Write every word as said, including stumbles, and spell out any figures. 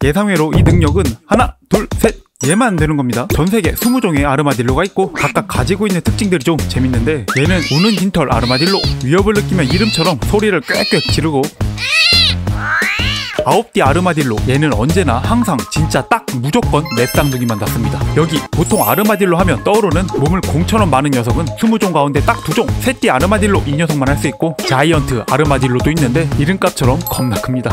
예상외로 이 능력은 하나, 둘, 셋! 얘만 되는 겁니다. 전세계 이십 종의 아르마딜로가 있고 각각 가지고 있는 특징들이 좀 재밌는데, 얘는 우는 깃털 아르마딜로, 위협을 느끼면 이름처럼 소리를 꽥꽥 지르고, 아홉 띠 아르마딜로, 얘는 언제나 항상 진짜 딱 무조건 내 쌍둥이만 닿습니다. 여기 보통 아르마딜로 하면 떠오르는 몸을 공처럼 많은 녀석은 이십 종 가운데 딱 두 종, 세 띠 아르마딜로 이 녀석만 할 수 있고, 자이언트 아르마딜로도 있는데 이름값처럼 겁나 큽니다.